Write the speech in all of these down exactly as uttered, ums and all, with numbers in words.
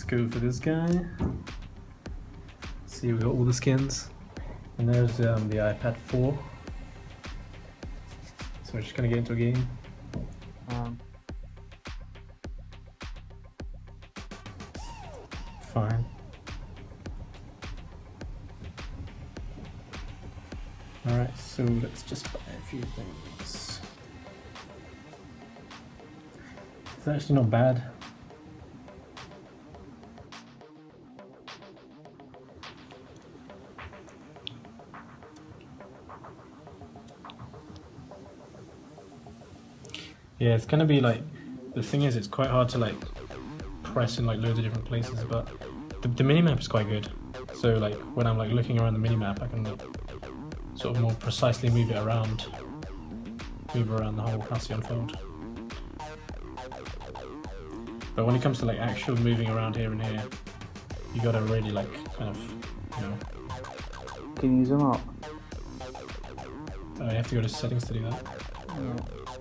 go for this guy. See, we got all the skins. And there's um, the iPad four. So we're just gonna get into a game. Um, Fine. Alright, so let's just buy a few things. It's actually not bad. Yeah, it's gonna be like, the thing is, it's quite hard to like press in like loads of different places, but the, the minimap is quite good. So like when I'm like looking around the minimap, I can like, sort of more precisely move it around, move around the whole Halcyon unfold. But when it comes to like actual moving around here and here, you gotta really like kind of, you know. can you zoom out? Uh, you have to go to settings to do that. Yeah.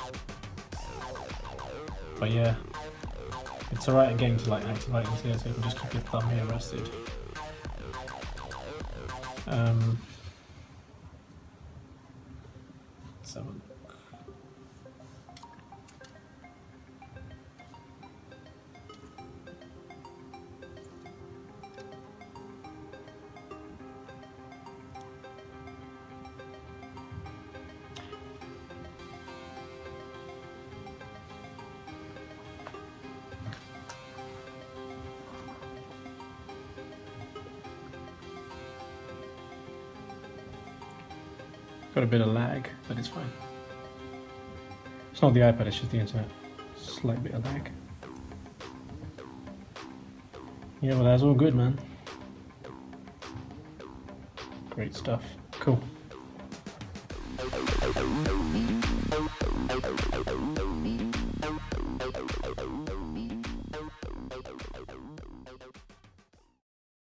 But yeah, it's alright again to like active items here, so you can just keep your thumb here rested. Um, let's have a look. Got a bit of lag, but it's fine. It's not the iPad, it's just the internet. Slight bit of lag. Yeah, well that's all good, man. Great stuff. Cool.